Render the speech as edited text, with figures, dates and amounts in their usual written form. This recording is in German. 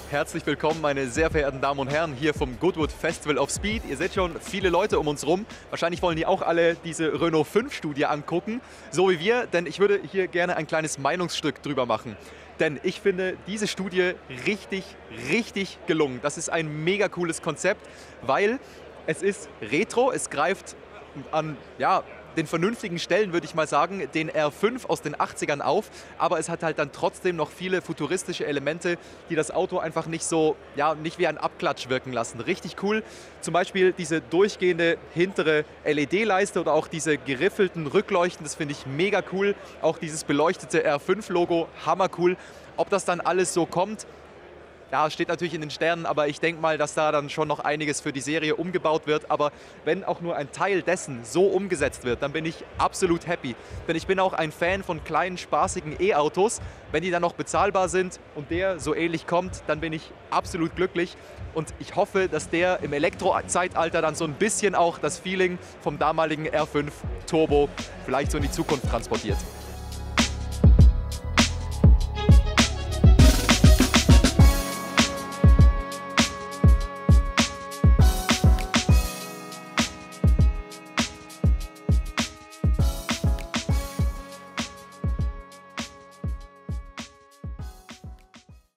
Herzlich willkommen, meine sehr verehrten Damen und Herren, hier vom Goodwood Festival of Speed. Ihr seht schon viele Leute um uns rum. Wahrscheinlich wollen die auch alle diese Renault 5 Studie angucken, so wie wir, denn ich würde hier gerne ein kleines Meinungsstück drüber machen. Denn ich finde diese Studie richtig, richtig gelungen. Das ist ein mega cooles Konzept, weil es ist retro, es greift an, ja, den vernünftigen Stellen, würde ich mal sagen, den R5 aus den 80ern auf, aber es hat halt dann trotzdem noch viele futuristische Elemente, die das Auto einfach nicht so, ja, nicht wie ein Abklatsch wirken lassen. Richtig cool, zum Beispiel diese durchgehende hintere LED-Leiste oder auch diese geriffelten Rückleuchten, das finde ich mega cool. Auch dieses beleuchtete R5-Logo, hammercool. Ob das dann alles so kommt, ja, steht natürlich in den Sternen, aber ich denke mal, dass da dann schon noch einiges für die Serie umgebaut wird. Aber wenn auch nur ein Teil dessen so umgesetzt wird, dann bin ich absolut happy. Denn ich bin auch ein Fan von kleinen, spaßigen E-Autos. Wenn die dann noch bezahlbar sind und der so ähnlich kommt, dann bin ich absolut glücklich. Und ich hoffe, dass der im Elektro-Zeitalter dann so ein bisschen auch das Feeling vom damaligen R5 Turbo vielleicht so in die Zukunft transportiert.